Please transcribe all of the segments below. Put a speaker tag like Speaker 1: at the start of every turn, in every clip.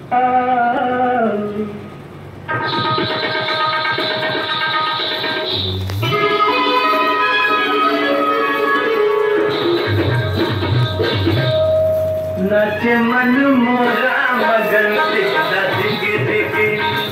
Speaker 1: नाचे मन मोरा मगन टिकता दिखे दिखे,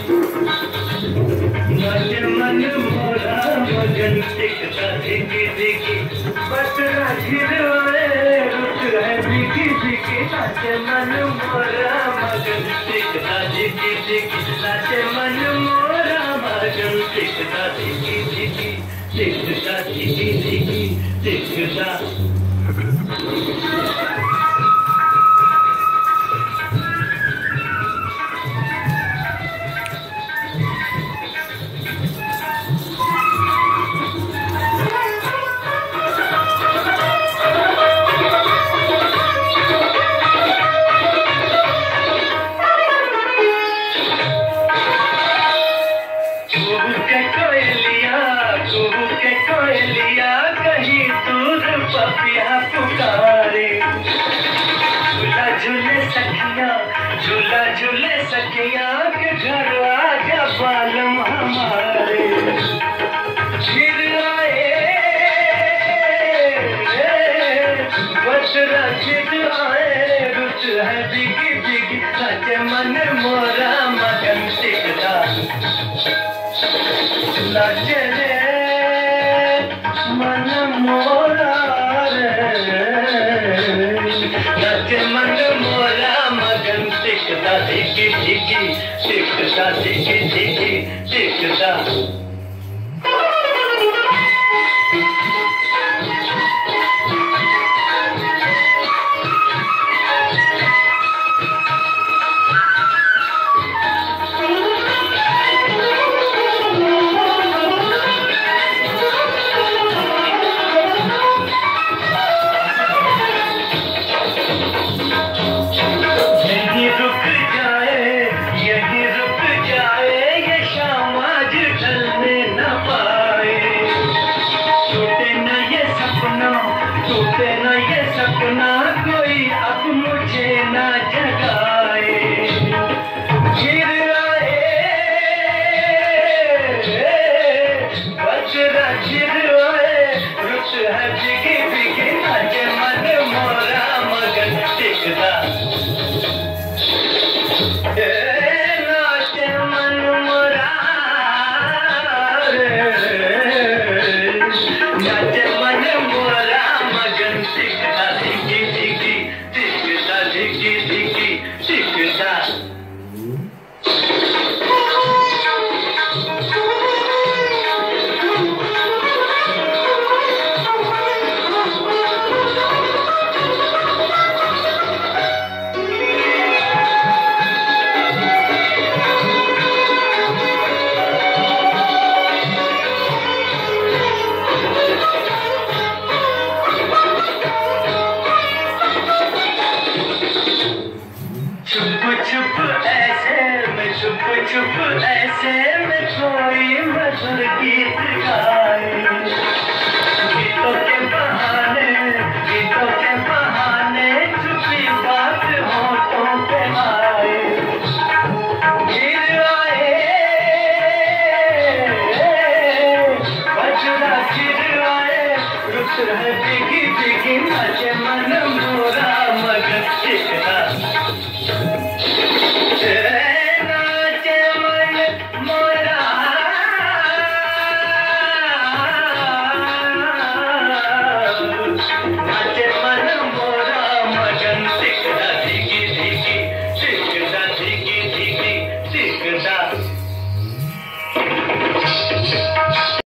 Speaker 1: नाचे मन मोरा मगन टिकता दिखे दिखे, बटरा घिरवाए रुक है दिखे दिखे, नाचे मन मोरा मगन टिकता दिखे दिखे, नाचे मन मोरा मगन टिकता दिखे दिखे, टिकता दिखे दिखे, टिकता। कोयलिया कहीं दूर पपिया पुकारे, झूला झूले सखिया, झूला झूले सखिया के घर आजा बालम हमारे। फिर आए बटरा फिर आए रुत है बिगी बिगी, नाचे मन मोरा मगन टिकता, नाचे मन मोरा नाचे मन मोरा मगन टिकता दिखी दिखी, टिकता दिखी दिखी, टिकता। टूटे न ये सपना